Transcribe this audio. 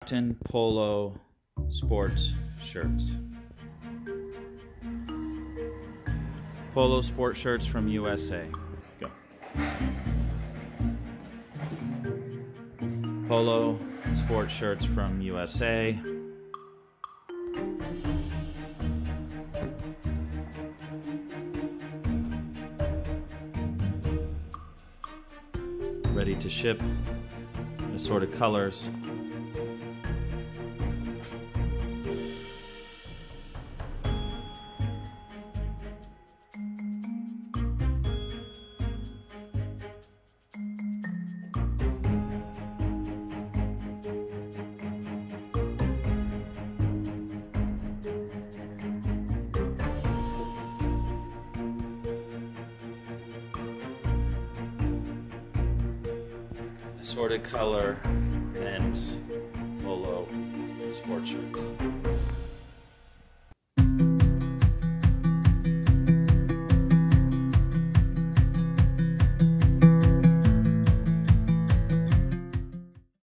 Cotton Polo sports shirts. Polo sport shirts from USA. Go. Polo sport shirts from USA. Ready to ship in assorted colors. Assorted color and polo sport shirts.